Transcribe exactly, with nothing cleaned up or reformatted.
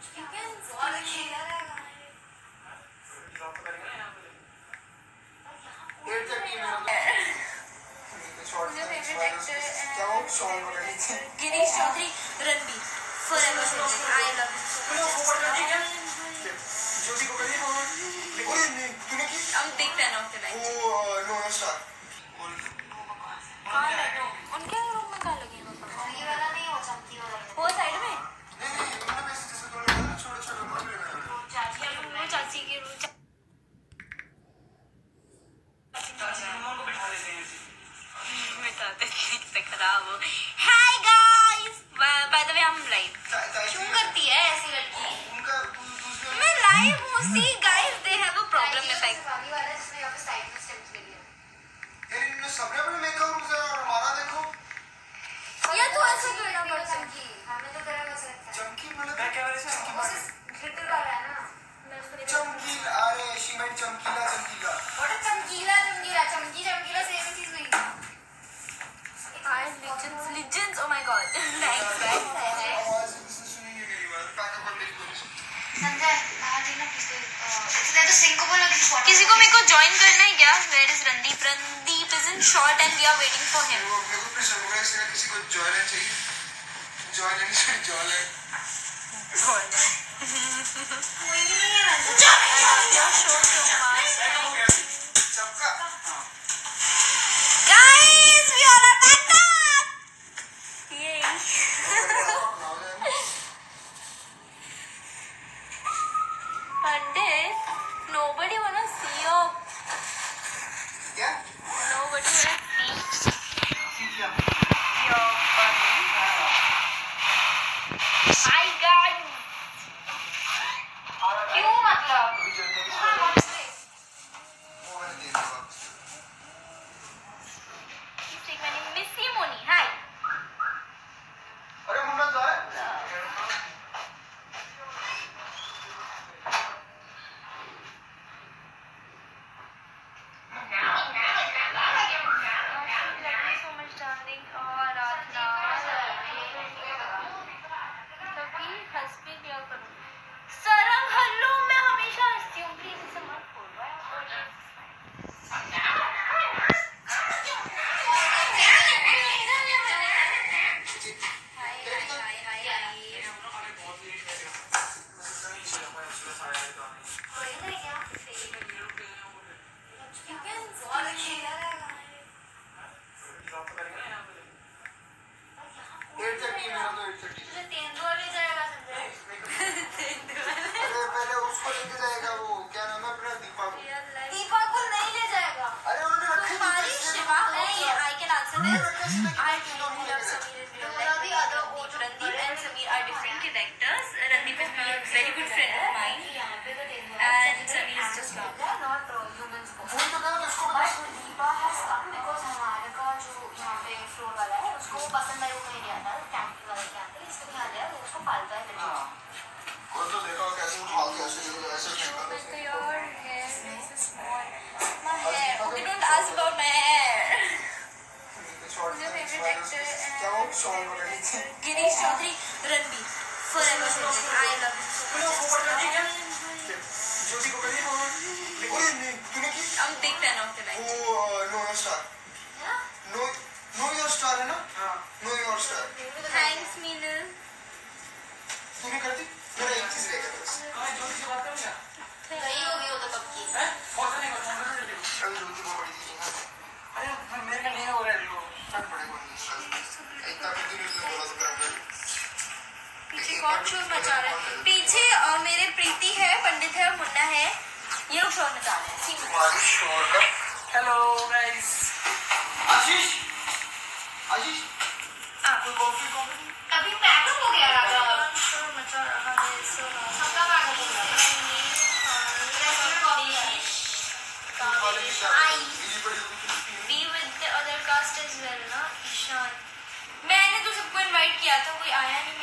Girish Chaudhary Ranbir forever Sanjay. I love him so much. I'm big fan of him actually. उनके room में कहाँ लगी है वो? ये वाला नहीं, वो चमकी वाला है। वो साइड में? वो चाची के रूम। खराब हो। Hi guys, by the way I'm live. क्यों करती है ऐसी लड़की? मैं live हूँ। See guys, they have a problem with like. सबने अपने मेकअप रूम से और हमारा देखो। ये तो ऐसे करना पड़ता है। हमें तो तेरा कैसे लगता है? चमकी मतलब क्या क्या वाले चमकी बात? फिल्टर का है ना? चमकी अरे शी भाई चमकीला चमकीला। और चमकीला चमकीला चमकी चमकीला सेम चीज हुई। Guys, legends, legends, oh my god. Thanks, guys. Sanjay, आज ना किसी इसने तो सिंह को बोला किसी को मेरे को ज्वाइन करना है क्या? Where is Randeep? Randeep is in short and we are waiting for him. मेरे को प्रेशर हो गया इसने किसी को ज्वाइन चाहिए. ज्वाइन नहीं चाहिए ज्वाइन. ज्वाइन. कोई नहीं है. क्या शो क्यों मार? सबका. Guys, we are at attack. Yay. Pandit, nobody wanna see your. Yeah? Nobody wanna see. See your. Your bunny. Hi guys. क्यों मतलब? Keep taking my name, Missy Moni. Hi. अरे मुन्ना तो है? Girish Chaudhary Ranbir forever Sanjay. I love him so much. I'm big fan of him actually. Oh, no your star. Yeah? No, no your star है ना? हाँ. No your star. Thanks Meenu. तूने कर दी? मेरा एक चीज रहेगा बस. हाँ ज्योति से बात करूँगा. सही होगी वो तो पक्की. हैं? बहुत नहीं करता हूँ मैं तो. अभी ज्योति को बड़ी चीज़ है. अरे मेरे का नहीं हो रहा है वो. सब बड़े बड़े. इतना कितनी न्यूज़ में बोला तो कर पीछे कौन शोर मचा रहा है? पीछे और मेरे प्रीति है, पंडित है, मुन्ना है, ये लोग शोर मचा रहे हैं। तुम्हारी शोर का हेलो गाइस। आशीष आशीष हाँ कोई कॉफी कॉफी अभी पैकअप हो गया राजा। शोर मचा रहा है सो सबका पैकअप हो गया। I be with the other cast as well ना ईशान। मैंने तो सबको इनवाइट किया था, कोई आया नहीं।